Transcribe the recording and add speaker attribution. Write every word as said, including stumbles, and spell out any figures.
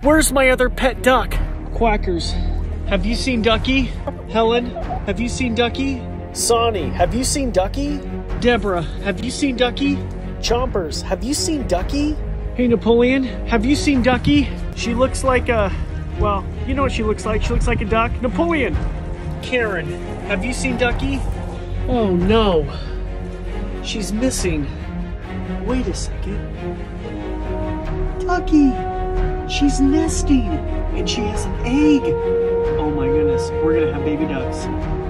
Speaker 1: Where's my other pet duck? Quackers, have you seen Ducky? Helen, have you seen Ducky? Sonny, have you seen Ducky? Deborah, have you seen Ducky? Chompers, have you seen Ducky? Hey Napoleon, have you seen Ducky? She looks like a, well, you know what she looks like. She looks like a duck. Napoleon! Karen, have you seen Ducky? Oh no, she's missing. Wait a second. Ducky! She's nesting, and she has an egg. Oh my goodness, we're gonna have baby ducks.